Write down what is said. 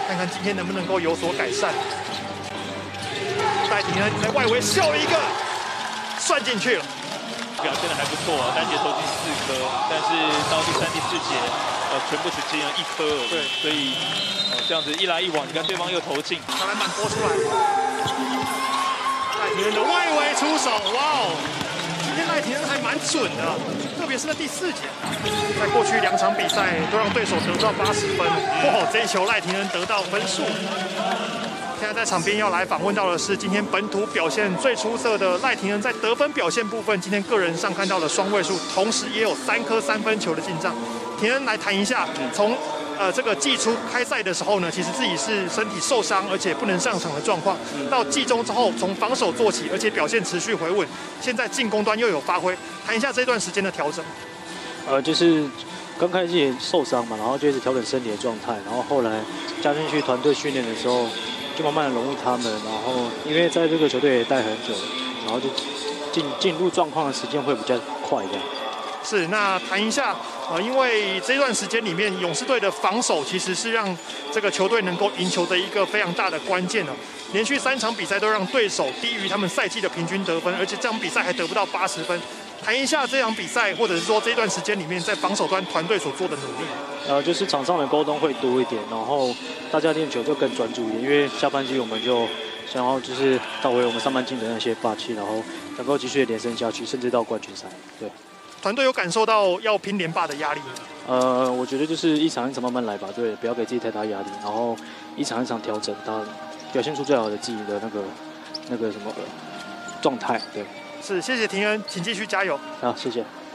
看看今天能不能够有所改善。赖廷恩在外围秀了一个，算进去了。 表现的还不错啊，单节投进4颗，但是到第3、第4节，全部只进了1颗而已。对，所以这样子一来一往，你看对方又投进， 小篮板拨出来，赖廷恩的外围出手，哇哦！今天赖廷恩还蛮准的，特别是在第4节，在过去2场比赛都让对手得到80分，哇，这一球赖廷恩得到分数。现在在场边要来访问到的是今天本土表现最出色的赖廷恩，在得分表现部分，今天个人上看到了双位数，同时也有3颗3分球的进账。廷恩来谈一下，从这个季初开赛的时候呢，其实自己是身体受伤，而且不能上场的状况，到季中之后从防守做起，而且表现持续回稳，现在进攻端又有发挥，谈一下这段时间的调整。 就是刚开始也受伤嘛，然后就一直调整身体的状态，然后后来加进去团队训练的时候。就慢慢的融入他们，然后因为在这个球队也待很久，然后就进入状况的时间会比较快这样。 是，那谈一下因为这段时间里面，勇士队的防守其实是让这个球队能够赢球的一个非常大的关键了。连续3场比赛都让对手低于他们赛季的平均得分，而且这场比赛还得不到80分。谈一下这场比赛，或者是说这段时间里面在防守端团队所做的努力。 就是场上的沟通会多一点，然后大家练球就更专注一点，因为下半季我们就想要就是找回我们上半季的那些霸气，然后能够继续连胜下去，甚至到冠军赛。对， 团队有感受到要拼连霸的压力吗？ 我觉得就是一场一场慢慢来吧，对，不要给自己太大压力，然后一场一场调整，他表现出最好的自己的那个什么状态。对， 是，谢谢廷恩，请继续加油。 好，谢谢。